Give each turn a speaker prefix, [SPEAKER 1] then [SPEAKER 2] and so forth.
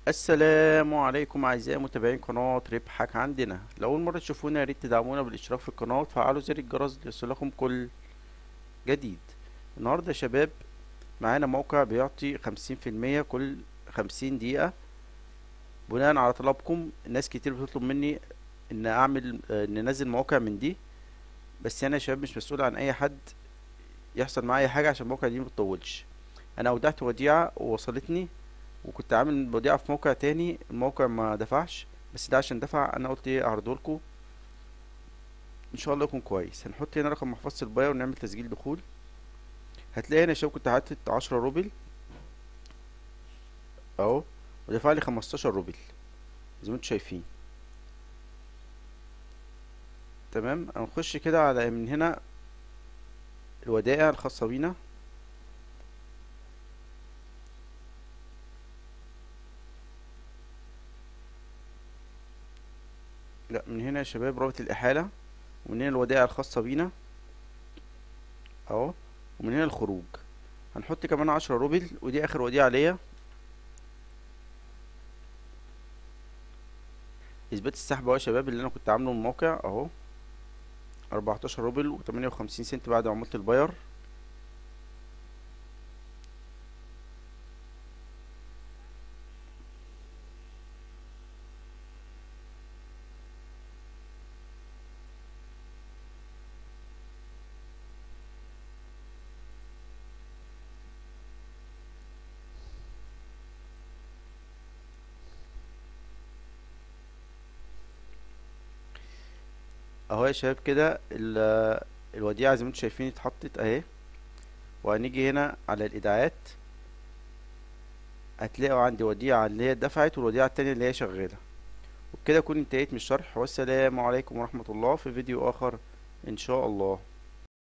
[SPEAKER 1] السلام عليكم اعزائي متابعين قناة ربحك عندنا. لو اول مرة تشوفونا يا ريت تدعمونا بالاشتراك في القناة وتفعلوا زر الجرس ليوصلكم كل جديد. النهاردة يا شباب معانا موقع بيعطي 50% كل 50 دقيقة. بناء على طلبكم ناس كتير بتطلب مني ان اعمل ان انزل مواقع من دي، بس انا يا شباب مش مسؤول عن اي حد يحصل معايا اي حاجة عشان الموقع دي متطولش. انا اودعت وديعة ووصلتني، وكنت عامل وديعة في موقع تاني، الموقع ما دفعش، بس ده عشان دفع انا قلت ايه اعرضهولكوا ان شاء الله يكون كويس. هنحط هنا رقم محفظة البايع ونعمل تسجيل دخول. هتلاقي هنا يا شباب كنت حاطط 10 روبل اهو، ودفع لي 15 روبل زي ما انتوا شايفين. تمام، هنخش كده على من هنا الودائع الخاصة بينا. لا، من هنا يا شباب رابط الإحالة، ومن هنا الودائع الخاصة بينا اهو، ومن هنا الخروج. هنحط كمان 10 روبل، ودي آخر وديعة ليا. إثبات السحب اهو يا شباب اللي أنا كنت عامله من الموقع اهو، 14 روبل و58 سنت بعد عمولة الباير. اهو يا شباب كده الوديعة زي ما انتم شايفين اتحطت اهي. وهنيجي هنا على الايداعات، هتلاقوا عندي وديعة اللي هي اتدفعت والوديعة التانية اللي هي شغالة. وبكده اكون انتهيت من الشرح، والسلام عليكم ورحمة الله، في فيديو اخر ان شاء الله.